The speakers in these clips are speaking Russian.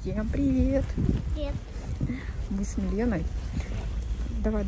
Всем привет! Привет. Мы с Миленой. Давай.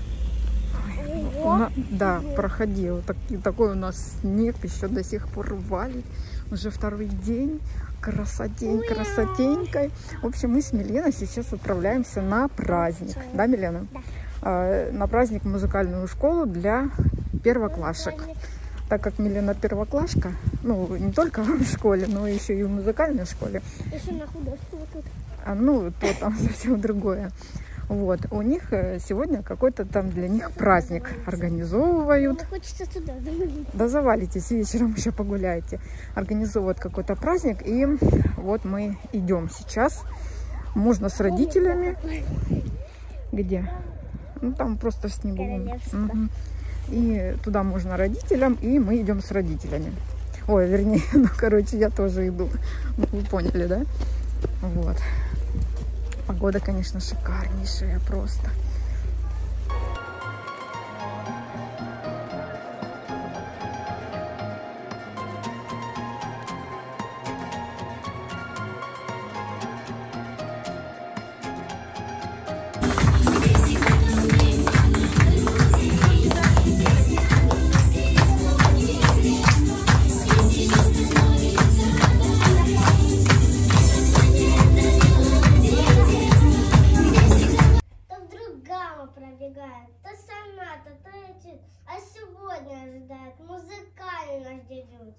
Ого. Да, проходил. Такой у нас снег, еще до сих пор валит. Уже второй день. Красотенькой. В общем, мы с Миленой сейчас отправляемся на праздник. Да, Милена? Да. На праздник в музыкальную школу для первоклашек. Так как Милена первоклашка, ну, не только в школе, но еще и в музыкальной школе. Еще на художество тут. То там совсем другое. Вот, у них сегодня какой-то там для них праздник организовывают. Хочется туда завалить. Да завалитесь, вечером еще погуляйте. Организовывают какой-то праздник, и вот мы идем сейчас. Можно с родителями. Где? Ну, там просто в снегу. Угу. И туда можно родителям, и мы идем с родителями. Ой, вернее, я тоже иду. Вы поняли, да? Вот. Погода, конечно, шикарнейшая просто. Пробегает, то соната, то этюд, а сегодня ожидает музыкальный дебют.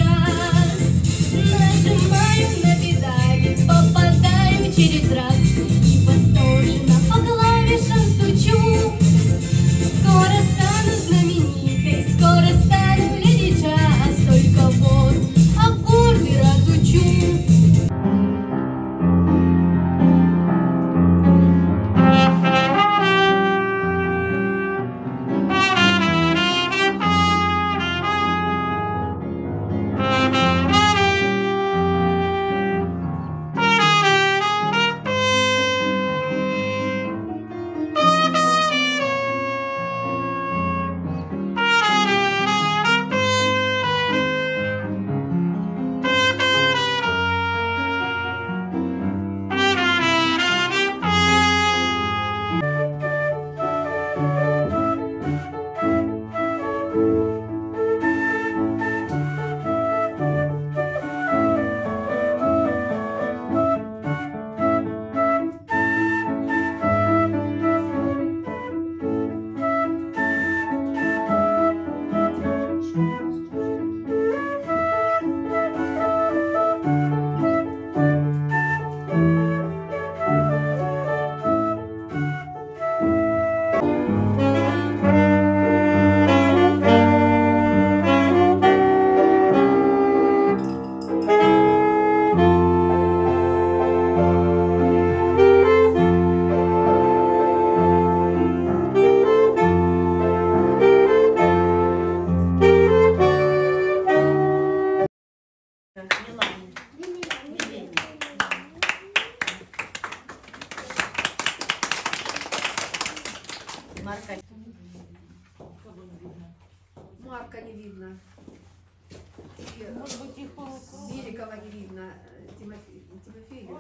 Через раз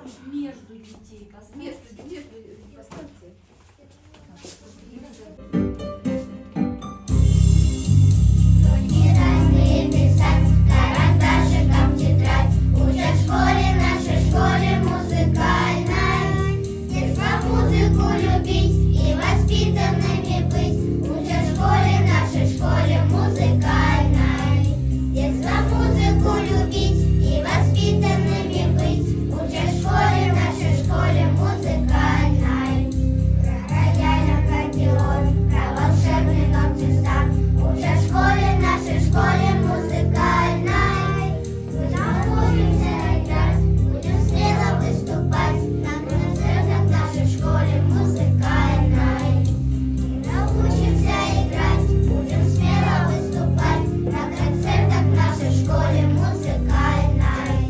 Между детей. Между поставьте. Карандашиком тетрадь, учат в школе, нашей школе музыкальной. Детство музыку любить и воспитанными быть, учат в школе, нашей школе музыкальной. Детство музыку любить и воспитанными быть, учат в школе, нашей школе музыкальной. Про рояль, аккордеон, про волшебный нотный стан, учат в школе, нашей школе музыкальной. Мы научимся играть, будем смело выступать на концертах в нашей школе музыкальной. Мы научимся играть, будем смело выступать на концертах в нашей школе музыкальной.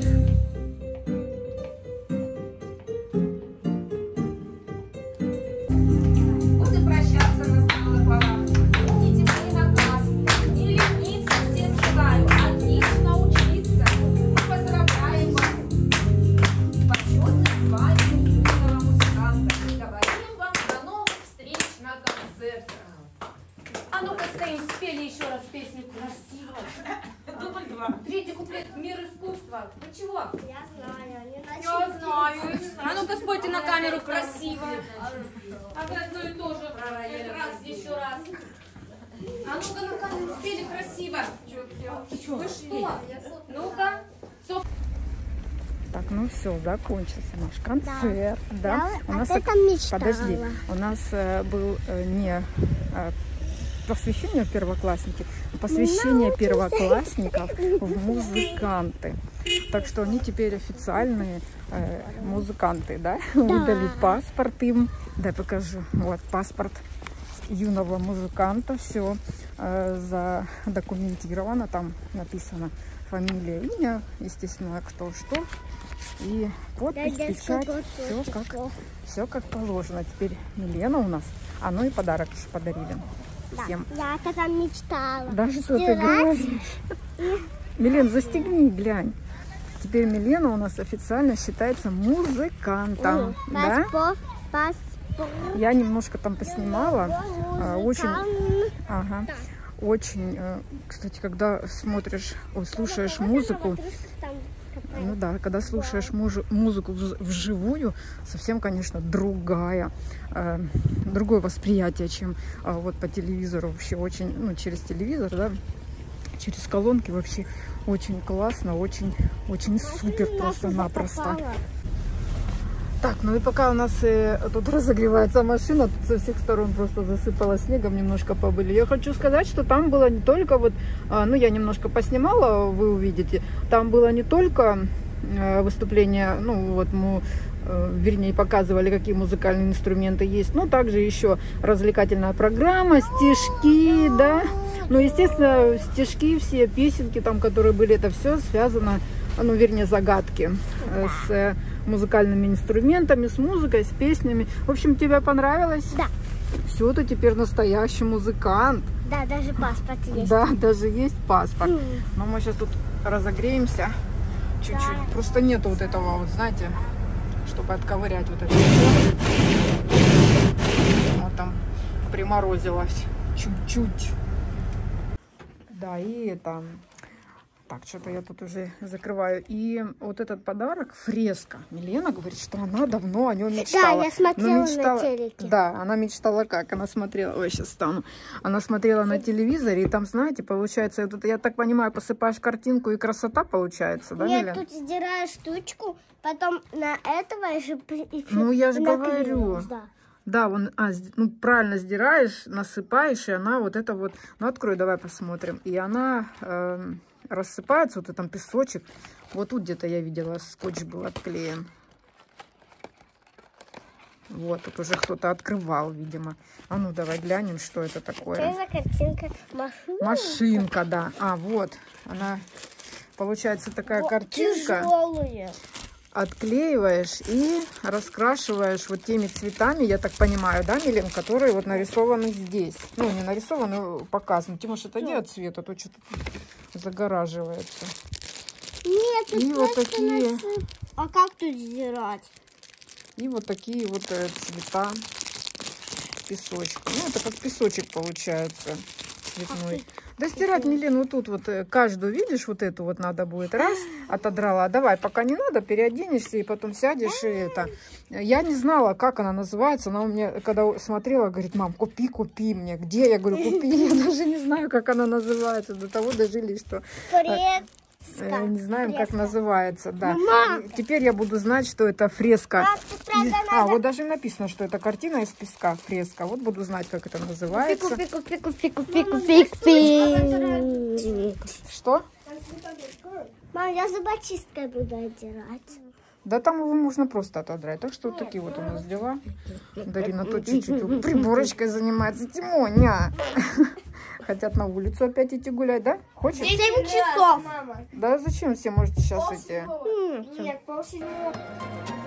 Будем прощаться, настала пора. Помните мои наказы. Не лениться всем желаю. Отлично учиться. Мы поздравляем вас с почетным званием юного музыканта. И говорим вам до новых встреч на концертах. А ну-ка стоим, спели еще раз песню красиво. Дубль 2. Третий куплет «Мир искусства». Вы чего? Я знаю, не Я знаю. А ну-ка спойте на камеру красиво. А вы одно и то же. Раз, еще раз. А ну-ка на камеру спели красиво. Вы что? Ну-ка. Так, ну все, закончился наш концерт. Да. Я У нас об этом мечтала. Подожди, у нас был не посвящение первоклассники, а посвящение первоклассников в музыканты. Так что они теперь официальные музыканты, да? Выдали паспорт им. Дай покажу. Вот паспорт юного музыканта. Все задокументировано. Там написано фамилия, имя, естественно, кто что. И подпись, печать. Все как положено. Теперь Милена у нас. А ну и подарок еще подарили. Всем. Я тогда мечтала. Даже что ты говоришь? Милен, застегни, глянь. Теперь Милена у нас официально считается музыкантом. Да? Я немножко там поснимала. Очень, очень, кстати, когда смотришь, слушаешь музыку, ну да, когда слушаешь музыку вживую, совсем, конечно, другое восприятие, чем вот по телевизору. Вообще очень, ну, через телевизор, да, через колонки вообще очень классно, очень супер просто-напросто. Так, ну и пока у нас тут разогревается машина, тут со всех сторон просто засыпало снегом, немножко побыли. Я хочу сказать, что там было не только вот, ну я немножко поснимала, вы увидите, там было не только выступление, ну вот мы, вернее, показывали, какие музыкальные инструменты есть, но также еще развлекательная программа, стишки, да. Ну, естественно, стишки, все песенки там, которые были, это все связано, ну, вернее, загадки с музыкальными инструментами, с музыкой, с песнями. В общем, тебе понравилось? Да. Все, ты теперь настоящий музыкант. Да, даже паспорт есть. Да, даже есть паспорт. Но мы сейчас тут разогреемся чуть-чуть. Да. Просто нету вот этого, вот, знаете, чтобы отковырять вот это. Вот там приморозилось чуть-чуть. Да, и это... Так, что-то я тут уже закрываю. И вот этот подарок, фреска. Милена говорит, что она давно о нем мечтала. Да, я смотрела на телеке. Да, она мечтала как? Она смотрела... Ой, сейчас стану. Она смотрела на телевизоре, и там, знаете, получается, вот, я так понимаю, посыпаешь картинку, и красота получается, да, Нет, Милена? тут сдираешь штучку, потом на этого же... Ну, я же говорю. Да. Да, ну, правильно сдираешь, насыпаешь, и она вот это вот... Ну, открой, давай посмотрим. И она... рассыпается, вот там песочек. Вот тут где-то я видела, скотч был отклеен. Вот, тут уже кто-то открывал, видимо. А ну, давай глянем, что это такое. Что за картинка? Машинка? Машинка, да. А, вот, она, получается, такая картинка. Тяжелая. Отклеиваешь и раскрашиваешь вот теми цветами, я так понимаю, да, Милен, которые вот нарисованы здесь. Ну, не нарисованы, показаны. Тимош, отойди от цвета, а то что-то загораживается. Нет, и вот такие А как тут стирать? И вот такие вот цвета песочка. Ну, это как песочек получается цветной. Да стирать, Милен, вот тут вот каждую, видишь, вот эту вот надо будет. Раз, отодрала. Давай, пока не надо, переоденешься и потом сядешь и это. Я не знала, как она называется. Она у меня, когда смотрела, говорит: мам, купи мне. Где? Я говорю: купи. Я даже не знаю, как она называется. До того дожили, что... Не знаем, как называется, да. И теперь я буду знать, что это фреска. Вот даже написано, что это картина из песка, фреска. Вот буду знать, как это называется. Что? Мам, я зубочисткой буду отдирать. Да там его можно просто отодрать. Так что вот такие вот у нас дела. Дарина тут чуть-чуть приборочкой занимается. Тимоня! Хотят на улицу опять идти гулять, да? Хочешь? 7 часов. Да зачем все можете сейчас идти? Нет, полседьмого.